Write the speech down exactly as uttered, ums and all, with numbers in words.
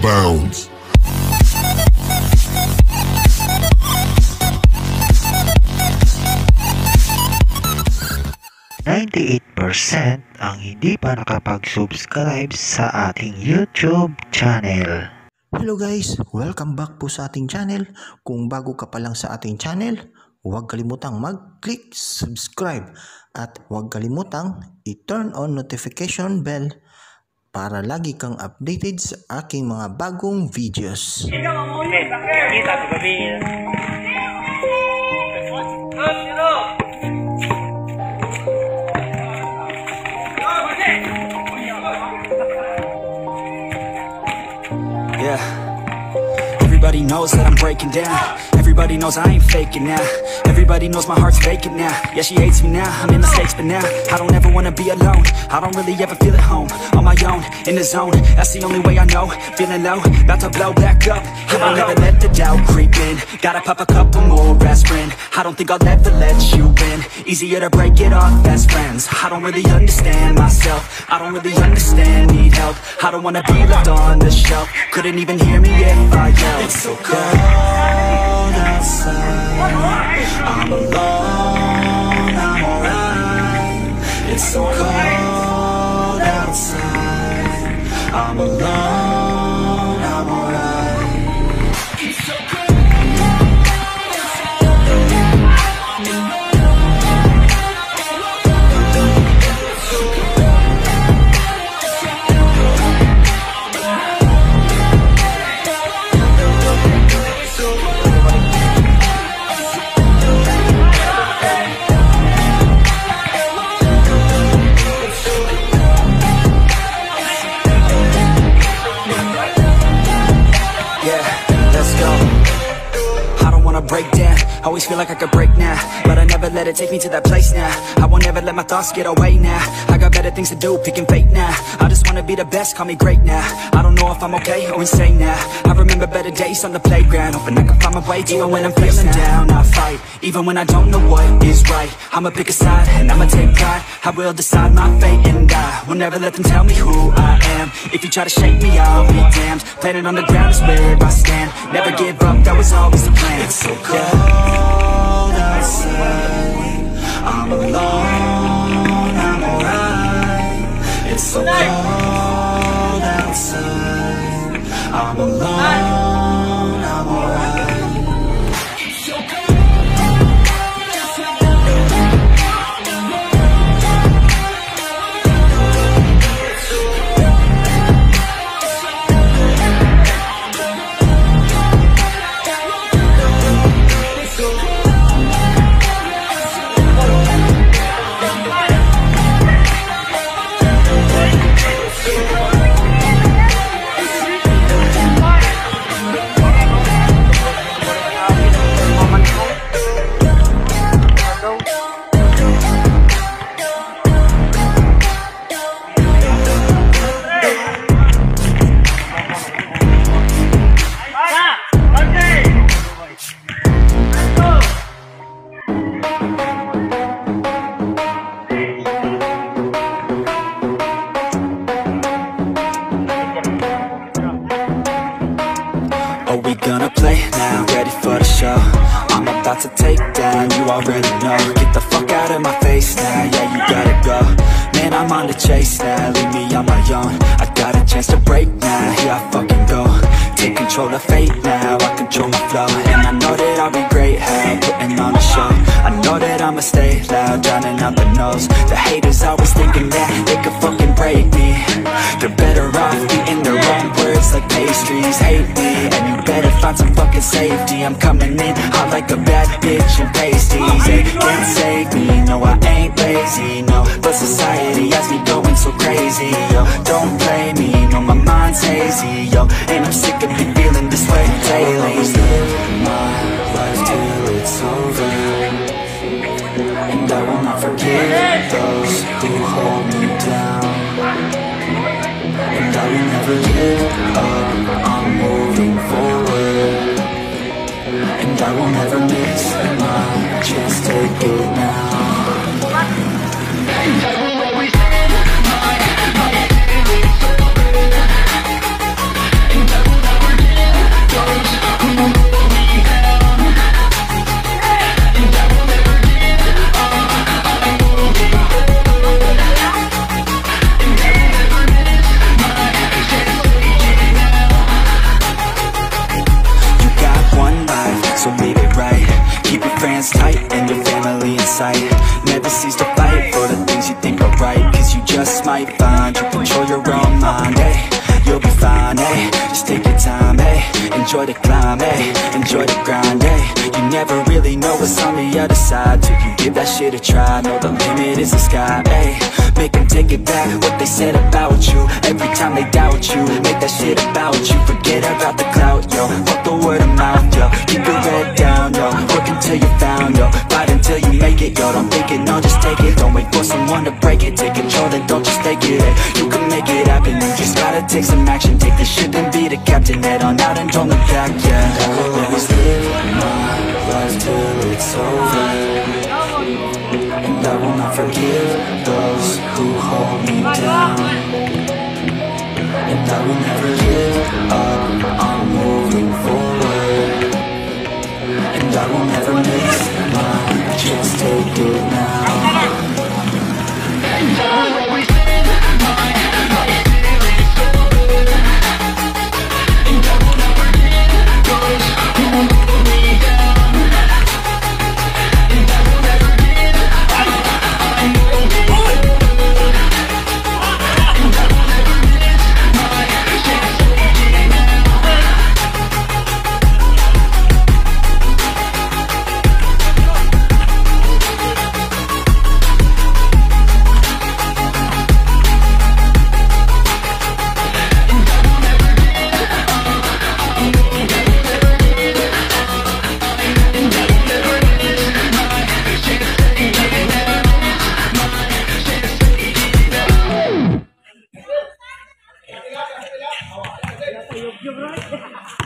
bounds. ninety-eight percent ang hindi pa nakapag-subscribe sa ating YouTube channel. Hello guys! Welcome back po sa ating channel. Kung bago ka pa lang sa ating channel, huwag kalimutang mag-click subscribe at huwag kalimutang i-turn on notification bell para lagi kang updated sa aking mga bagong videos. Yeah, everybody knows that I'm breaking down. Everybody knows I ain't faking now. Everybody knows my heart's vacant now. Yeah, she hates me now, I'm in the States, but now I don't ever wanna be alone. I don't really ever feel at home. On my own, in the zone, that's the only way I know. Feeling low, about to blow back up. I won't ever let the doubt creep in. Gotta pop a couple more aspirin. I don't think I'll ever let you in. Easier to break it off best friends. I don't really understand myself. I don't really understand, need help. I don't wanna be left on the shelf. Couldn't even hear me if I yelled. It's so cold outside, I'm alone, I'm alright. It's so cold outside, I'm alone, I'm alright. It's so cold. Break down, always feel like I could break now, but I never let it take me to that place now. I won't ever let my thoughts get away now. I got better things to do, picking fate now. I just wanna be the best, call me great now. I don't know if I'm okay or insane now. I remember better days on the playground, hoping I can find my way even when I'm feeling down. I fight, even when I don't know what is right. I'ma pick a side, and I'ma take pride. I will decide my fate and I will never let them tell me who I am. If you try to shake me, I'll be damned. Planet on the ground is where I stand. Never give up, that was always the plan. It's so cold outside, I'm alone, I'm alright. It's so cold outside, I'm alone, I'm alright. Are we gonna play now? Ready for the show? I'm about to take down, you already know. Get the fuck out of my face now, yeah, you gotta go. Man, I'm on the chase now, leave me on my own. I got a chance to break now, here I fucking go. Take control of fate now, I control my flow. And I know that I'll be great, how putting on a show. I know that I'ma stay loud, drowning out the noise. The haters always thinking that they could fucking break me. They're better off eating their own words like pastries. Hate me, and you better find some fucking safety. I'm coming in hot like a bad bitch and pasties. They can't save me, no I ain't lazy, no. But society has me going so crazy, yo. Don't play me, no my mind's hazy, yo. And I'm sick of me feeling this way daily. I'll live my life till it's over, and I will not forget those who hold me down. And I will never give up, I'm moving forward. And I will never miss my chance, take it now. And I will sight. Never cease to fight for the things you think are right, cause you just might find you control your own mind, hey. You'll be fine, hey. Just take your time, hey. Enjoy the climb, hey. Enjoy the grind, hey. You never really know what's on the other side till you give that shit a try. Know the limit is the sky, hey. Make them take it back, what they said about you. Every time they doubt you, make that shit about you. Forget about the clout, yo. Fuck the word of mouth, yo. Keep your head down, yo. Work until you're found, yo. Fight until you make it, yo. Don't think it, no, just take it. Don't wait for someone to break it. Take control, then don't just take it, hey. You can make it happen, you just gotta take some action. Take the ship and be the captain. Head on out and don't look back, yeah. I will always live my life till it's over, and I will not forgive those who hold me down. And I will never give up, I'm moving forward. And I will never miss my chance, take it now. And I will always live my life till it's over, and I will never give those who hold me down. And I will never give up, I'm moving forward. And I will never miss my chance, take it now. You're right.